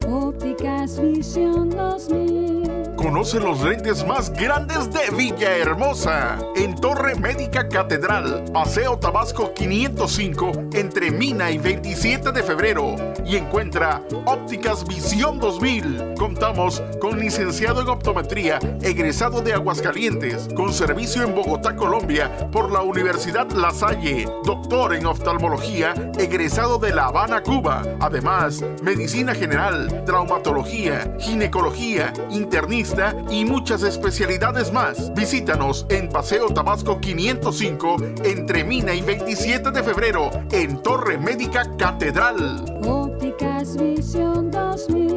Ópticas Visión 2000. Conoce los lentes más grandes de Villahermosa. En Torre Médica Catedral, Paseo Tabasco 505, entre Mina y 27 de febrero. Y encuentra Ópticas Visión 2000. Contamos con licenciado en optometría, egresado de Aguascalientes, con servicio en Bogotá, Colombia, por la Universidad La Salle. Doctor en oftalmología, egresado de La Habana, Cuba. Además, medicina general, traumatología, ginecología, internista y muchas especialidades más. Visítanos en Paseo Tabasco 505, entre Mina y 27 de febrero, en Torre Médica Catedral. Ópticas Visión 2000.